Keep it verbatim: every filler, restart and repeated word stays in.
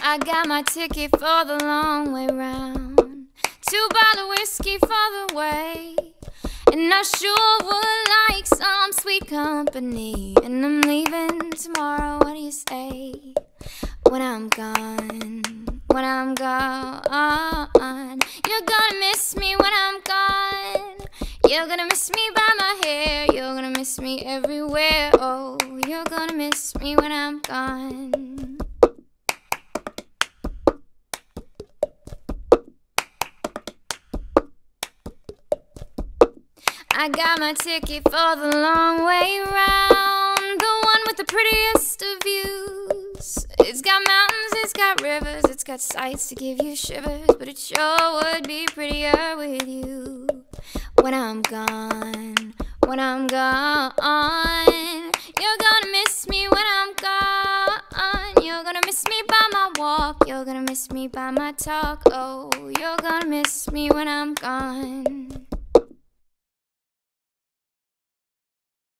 I got my ticket for the long way round, two bottle whiskey for the way, and I sure would like some sweet company. And I'm leaving tomorrow, what do you say? When I'm gone, when I'm gone, you're gonna miss me when I'm gone. You're gonna miss me by my hair, you're gonna miss me everywhere. Oh, you're gonna miss me when I'm gone. I got my ticket for the long way round, the one with the prettiest of views. It's got mountains, it's got rivers, it's got sights to give you shivers, but it sure would be prettier with you. When I'm gone, when I'm gone, you're gonna miss me when I'm gone. You're gonna miss me by my walk, you're gonna miss me by my talk. Oh, you're gonna miss me when I'm gone.